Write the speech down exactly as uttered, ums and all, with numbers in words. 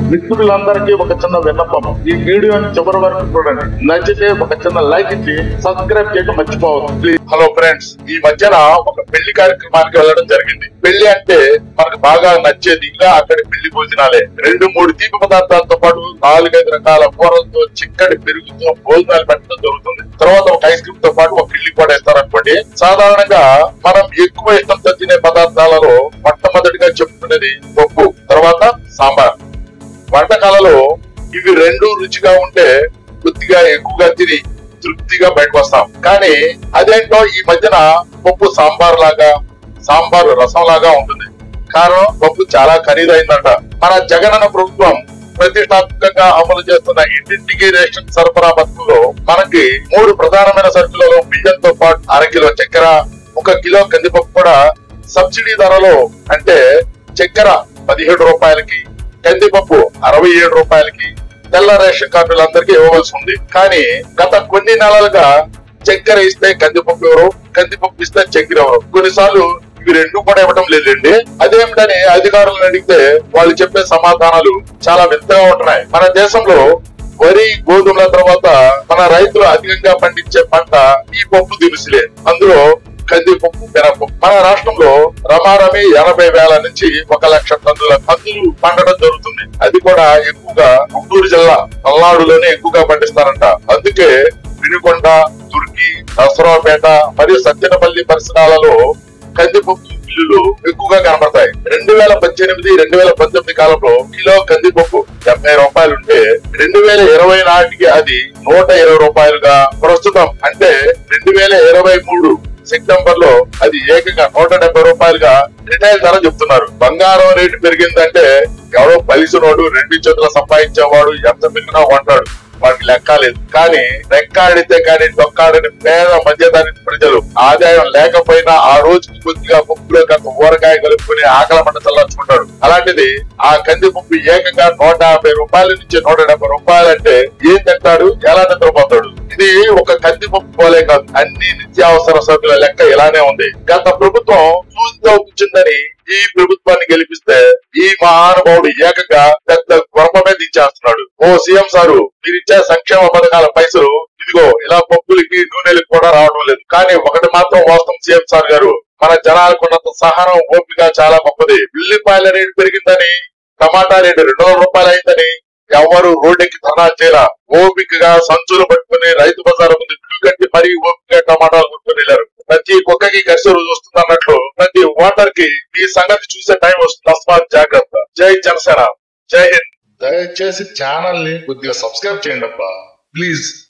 మిత్రులందరికీ ఒక చిన్న విన్నపం, ఈ వీడియోని చివరి వరకు చూడండి. నచ్చితే ఒక చిన్న లైక్ ఇచ్చి సబ్స్క్రైబ్ చేయడం మర్చిపోవద్దు ప్లీజ్. హలో ఫ్రెండ్స్, ఈ మధ్యన ఒక పెళ్లి కార్యక్రమానికి వెళ్ళడం జరిగింది. పెళ్లి అంటే మనకు బాగా నచ్చేది ఇంకా అక్కడి పెళ్లి భోజనాలే. రెండు మూడు తీపి పదార్థాలతో పాటు నాలుగైదు రకాల కూరలతో చిక్కటి పెరుగుతో భోజనాలు పెట్టడం జరుగుతుంది. తర్వాత ఒక ఐస్ క్రీమ్ తో పాటు ఒక కిళ్ళి కూడా ఇస్తారనుకోండి. సాధారణంగా మనం ఎక్కువ ఇష్టంతో తినే పదార్థాలలో మొట్టమొదటిగా చెప్పుకునేది పప్పు, తర్వాత సాంబార్. వంటకాలలో ఇవి రెండు రుచిగా ఉంటే కొద్దిగా ఎక్కువగా తిని తృప్తిగా బయటకు వస్తాం. కానీ అదేంటో ఈ మధ్యన పప్పు సాంబార్ లాగా, సాంబారు రసం లాగా ఉంటుంది. కారణం పప్పు చాలా ఖరీదైందంట. మన జగనన్న ప్రభుత్వం ప్రతిష్టాత్మకంగా అమలు చేస్తున్న ఇంటింటికి రేషన్ సరఫరా పథకంలో మనకి మూడు ప్రధానమైన సరుకులలో బియ్యంతో పాటు అర కిలో చక్కెర, ఒక కిలో కందిపప్పు కూడా సబ్సిడీ ధరలో, అంటే చక్కెర పదిహేడు రూపాయలకి, కందిపప్పు అరవై ఏడు రూపాయలకి తెల్ల రేషన్ కార్డులందరికీ ఇవ్వవలసి ఉంది. కానీ గత కొన్ని నెలలుగా చక్కెర ఇస్తే కందిపప్పు ఎవరు, కందిపప్పు ఇస్తే చక్కెర ఎవరు, కొన్నిసార్లు ఇవి రెండు కూడా ఇవ్వడం లేదండి. అదేమిటని అధికారులను అడిగితే వాళ్ళు చెప్పే సమాధానాలు చాలా వింతగా ఉంటున్నాయి. మన దేశంలో వరి, గోధుమల తర్వాత మన రైతులు అధికంగా పండించే పంట ఈ పప్పు దినుసులే. అందులో కందిపప్పు, మినపప్పు. మన రాష్ట్రంలో రమారమి ఎనభై వేల నుంచి ఒక లక్ష టన్నుల కందులు పండడం జరుగుతుంది. అది కూడా ఎక్కువగా గుంటూరు జిల్లా పల్నాడులోనే ఎక్కువగా పండిస్తారంట. అందుకే వినుకొండ, తుర్కి, దసరాపేట మరియు సత్యనపల్లి పరిసరాలలో కందిపప్పు మిల్లులు ఎక్కువగా కనబడతాయి. రెండు వేల పద్దెనిమిది రెండు వేల పంతొమ్మిది కాలంలో కిలో కందిపప్పు డెబ్బై రూపాయలు ఉంటే రెండు వేల ఇరవై నాటికి అది నూట ఇరవై రూపాయలుగా, ప్రస్తుతం అంటే రెండు వేల ఇరవై మూడు సెప్టెంబర్ లో అది ఏకంగా నూట డెబ్బై రూపాయలుగా రిటైల్ ధర చెప్తున్నారు. బంగారం రేటు పెరిగిందంటే ఎవరో పలిసినోడు, రెండు చేతుల సంపాదించేవాడు ఎంత మిల్లినా కొంటాడు, వాటికి లెక్క లేదు. కానీ రెక్కాడితే కానీ డొక్కాడని పేద మధ్యతరగతి ప్రజలు ఆదాయం లేకపోయినా ఆ రోజుకి కొద్దిగా పప్పులో కాస్త ఊరకాయ కలుపుకుని ఆకలి మంట చల్లార్చుకుంటాడు. అలాంటిది ఆ కందిపప్పు ఏకంగా నూట యాభై రూపాయల నుంచి నూట డెబ్బై రూపాయలు అంటే ఏం తింటాడు, ఎలా నిద్రపోతాడు? ఇది ఒక కందిపప్పు పోలే కాదు, అన్ని నిత్యావసర సరుకుల లెక్క ఇలానే ఉంది. గత ప్రభుత్వం చూస్తూ కూర్చుందని ఈ ప్రభుత్వాన్ని గెలిపిస్తే ఈ మహానుభావుడు ఏకంగా పెద్ద గొప్పమే దించేస్తున్నాడు. ఓ సీఎం సారు, మీరిచ్చే సంక్షేమ పథకాల పైసలు ఇదిగో ఇలా పప్పులకి, నూనెలకు కూడా రావడం లేదు. కానీ ఒకటి మాత్రం వాస్తవం సీఎం సార్ గారు, మన జనాలకు ఉన్నంత సహనం, ఓపిక చాలా గొప్పది. ఉల్లిపాయల రేటు పెరిగిందని, టమాటా రేటు రెండు వందల రూపాయలు అయిందని ఎవరు రోడ్డుకి ధర్నాలు చేయరా. ఓపికగా సంచులు పట్టుకుని రైతు బజార్ ముందు క్యూ కట్టి మరీ ఓపికగా టమాటాలు కొట్టుకుని వెళ్ళారు. ప్రతి కుక్కకి కసిరు చూస్తుంది అన్నట్లు ప్రతి ఓటర్ కి ఈ సంగతి చూసే టైం వస్తుంది. తస్మాత్ జాగ్రత్త. జై జనసేన, జై హింద్. దయచేసి ఛానల్ ని కొద్దిగా సబ్స్క్రైబ్ చేయండి అబ్బా ప్లీజ్.